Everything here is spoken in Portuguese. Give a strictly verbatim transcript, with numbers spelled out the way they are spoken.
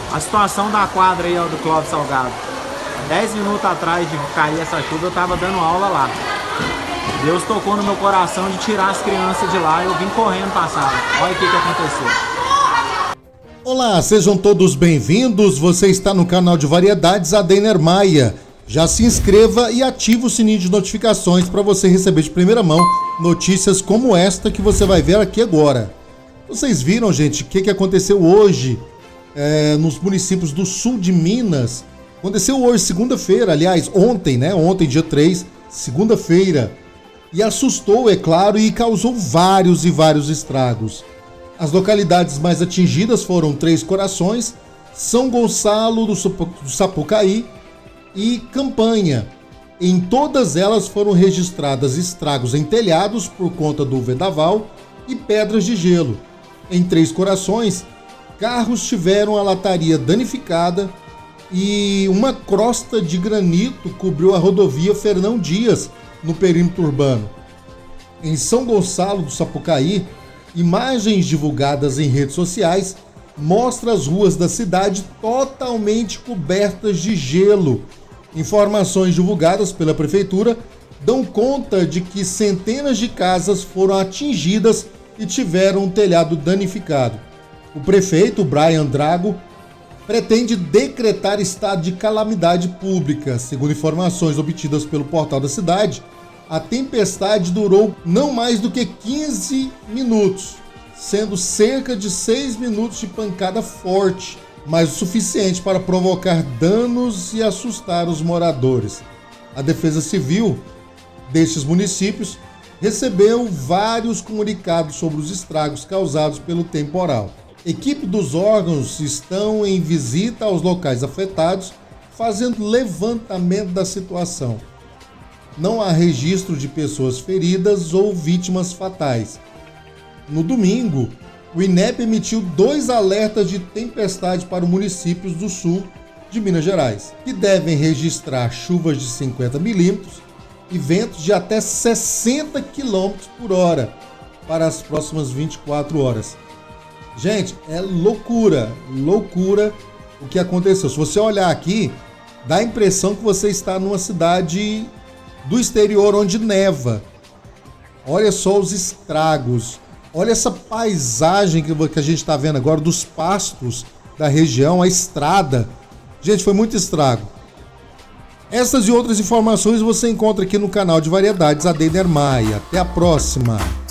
A situação da quadra aí, ó, do Clóvis Salgado. Dez minutos atrás de cair essa chuva, eu tava dando aula lá. Deus tocou no meu coração de tirar as crianças de lá e eu vim correndo passar. Olha o que que aconteceu. Olá, sejam todos bem-vindos. Você está no canal de variedades Adeiner Maia. Já se inscreva e ative o sininho de notificações para você receber de primeira mão notícias como esta que você vai ver aqui agora. Vocês viram, gente, o que que aconteceu hoje é, nos municípios do sul de Minas? Aconteceu hoje, segunda-feira, aliás, ontem, né? Ontem, dia três, segunda-feira. E assustou, é claro, e causou vários e vários estragos. As localidades mais atingidas foram Três Corações, São Gonçalo do Sapucaí e Campanha. Em todas elas foram registradas estragos em telhados por conta do vendaval e pedras de gelo. Em Três Corações, carros tiveram a lataria danificada e uma crosta de granito cobriu a rodovia Fernão Dias, no perímetro urbano. Em São Gonçalo do Sapucaí, imagens divulgadas em redes sociais mostram as ruas da cidade totalmente cobertas de gelo. Informações divulgadas pela prefeitura dão conta de que centenas de casas foram atingidas e tiveram um telhado danificado. O prefeito, Brian Drago, pretende decretar estado de calamidade pública. Segundo informações obtidas pelo portal da cidade, a tempestade durou não mais do que quinze minutos, sendo cerca de seis minutos de pancada forte, mas o suficiente para provocar danos e assustar os moradores. A Defesa Civil destes municípios recebeu vários comunicados sobre os estragos causados pelo temporal. Equipe dos órgãos estão em visita aos locais afetados, fazendo levantamento da situação. Não há registro de pessoas feridas ou vítimas fatais. No domingo, o INEP emitiu dois alertas de tempestade para os municípios do sul de Minas Gerais, que devem registrar chuvas de cinquenta milímetros e ventos de até sessenta quilômetros por hora para as próximas vinte e quatro horas. Gente, é loucura, loucura o que aconteceu. Se você olhar aqui, dá a impressão que você está numa cidade do exterior onde neva. Olha só os estragos. Olha essa paisagem que a gente está vendo agora dos pastos da região, a estrada. Gente, foi muito estrago. Essas e outras informações você encontra aqui no canal de variedades Adeiner Maia. Até a próxima!